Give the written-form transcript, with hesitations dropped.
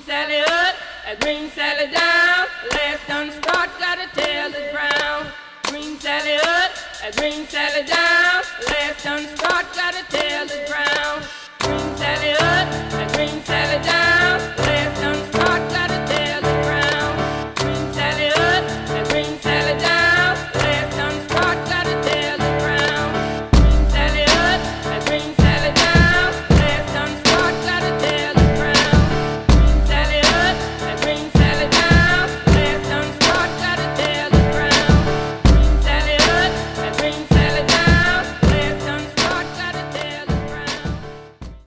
Sally up, Green Sally down. Last done start, gotta tell the ground. Green Sally up, Green Sally down. Last done start, gotta tell the ground. Green Sally up, Green Sally down.